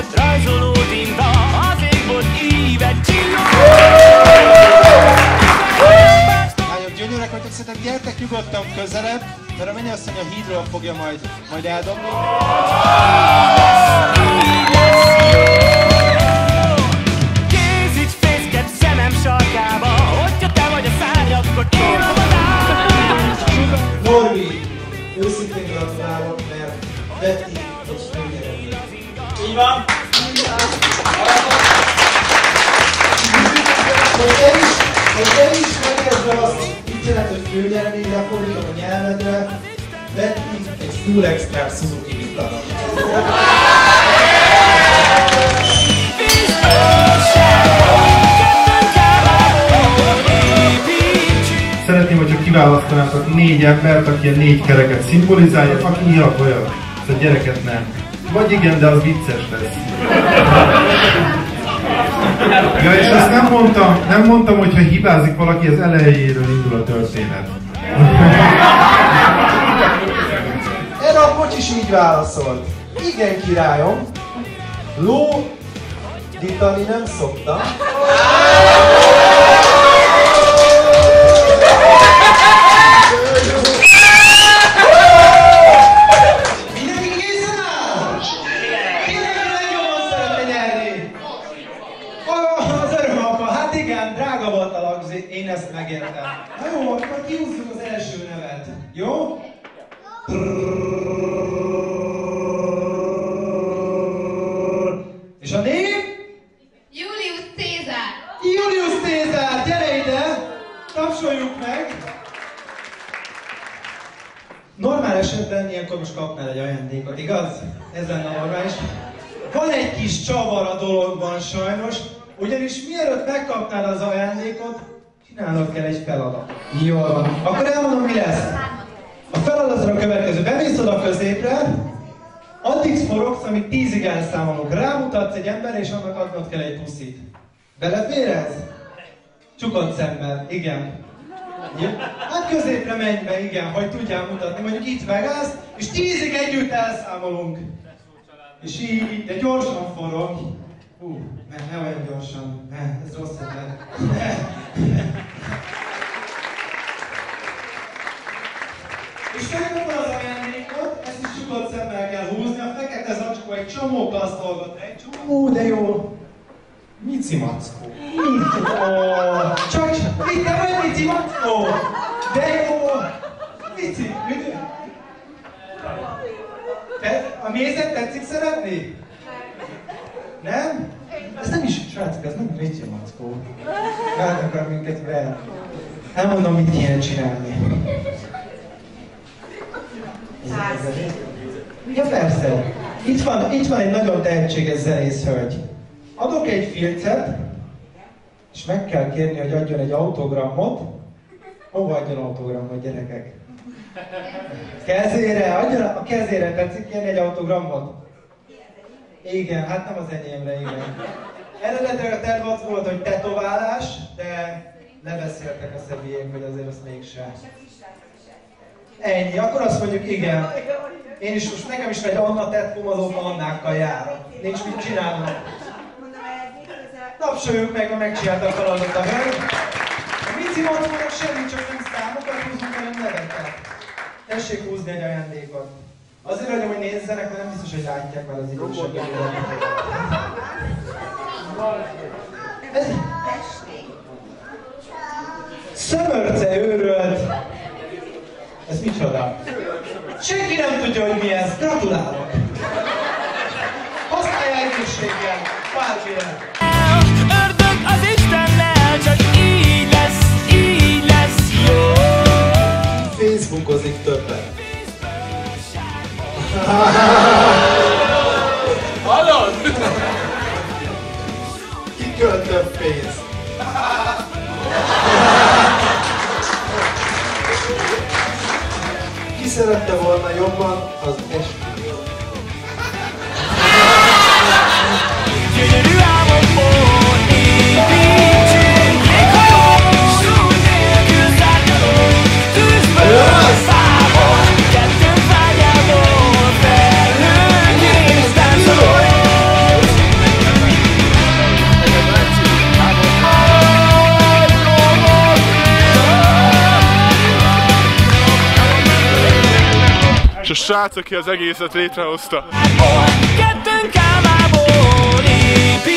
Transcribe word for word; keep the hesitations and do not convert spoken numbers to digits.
rajzoló tinta, az ég volt ívet csillog. Lányok, gyönyörűek vagytok, szerintem gyertek nyugodtan közelebb, mert a mennyasszony a hídról fogja majd, majd eldobni. Kész így fészket szemem sarkába, hogyha te vagy a szárnyakot csókolodás. Norbi, őszintén gratulálok, mert Betty egy főnyeremény. Így van? Hogy te is, hogy te is megértsd be azt, mit jelent, hogy főnyeremény, de fordítom a nyelvedre, Betty egy full expert Suzuki Vitara. Szeretném, hogyha kiválasztanátok négy embert, aki a négy kereket szimbolizálja, aki ilyen olyan. Ez a gyereket nem. Vagy igen, de az vicces lesz. Ja, és azt nem mondtam, nem mondtam, hogy ha hibázik valaki, az elejéről indul a történet. Erre a Bocs is így válaszolt. Igen, királyom, lódítani nem szoktam. Drága volt a lagzi, én ezt megértem. Na jó, akkor kihúzzuk az első nevet. Jó? És a név? Julius Cézár. Julius Cézár, gyere ide! Tapsoljuk meg! Normál esetben ilyenkor most kapnál egy ajándékot, igaz? Ez lenne normális. Van egy kis csavar a dologban sajnos, ugyanis mielőtt megkapnád az ajándékot, csinálnod kell egy feladatot. Jól van. Akkor elmondom, mi lesz. A feladatra a következő. Bemész oda középre, addig forogsz, amíg tízig elszámolunk. Rámutatsz egy emberre, és annak adnod kell egy puszit. Beleférez? Csukott szemmel, igen. Ja. Hát középre menj be, igen, hogy tudjál mutatni. Mondjuk itt megállsz, és tízig együtt elszámolunk. És így, de gyorsan forog. Hú, ne, ne olyan gyorsan. Ne, ez rossz ötlet. És megkapod az ajándékot, ezt is csukott szemmel kell húzni, a fekete zacskó egy csomó gazdagot. Egy csomó, de jó. Mici mackó. Ó, csak, mit, te vagy Mici mackó? De jó. Mici, mit? Te, a mézet tetszik szeretni? Nem? Ez nem is, srácok, ez nem Mici mackó. Rád akar minket verni. Nem mondom, mit kéne csinálni. Ja persze. Itt van, itt van egy nagyon tehetséges zenész hölgy. Adok egy filcet, és meg kell kérni, hogy adjon egy autogramot. Hova adjon autogramot, gyerekek? Kezére, adjon a kezére, tetszik kérni egy autogramot? Igen, hát nem az enyémre, igen. Eredetileg a terv az volt, hogy tetoválás, de lebeszéltek a szebélyek, hogy azért azt mégsem. Ennyi, akkor azt mondjuk igen. Én is most nekem is egy Anna tettum, azóta Annákkal járok. Nincs mit csinálnom. Tapsoljuk meg, ha megcsinálta a feladatot a hölgy. A Mici mackónak semmi, csak nem számokat húzunk, hanem neveket. Tessék húzni egy ajándékot. Azért vagyom, hogy nézzenek, de nem biztos, hogy látják már az idősebb embereket. Ez... Szömörce őrölt. Ez micsoda? Senki nem tudja, hogy mi ez. Gratulálok! Használja egészséggel! Párféle! Ördög az Istennel, csak így lesz, így lesz jó. Facebookozik többet. Hallod? Ki költ több pénzt? Ki szerette volna jobban az esküvőt? Gyönyörű álmokból építsünk léghajón, nélkül szárnyalunk, tűzből számol, kettőnk vágyából felhőn és táncolunk. És a srác, aki az egészet létrehozta. Kettőnk álmából épít.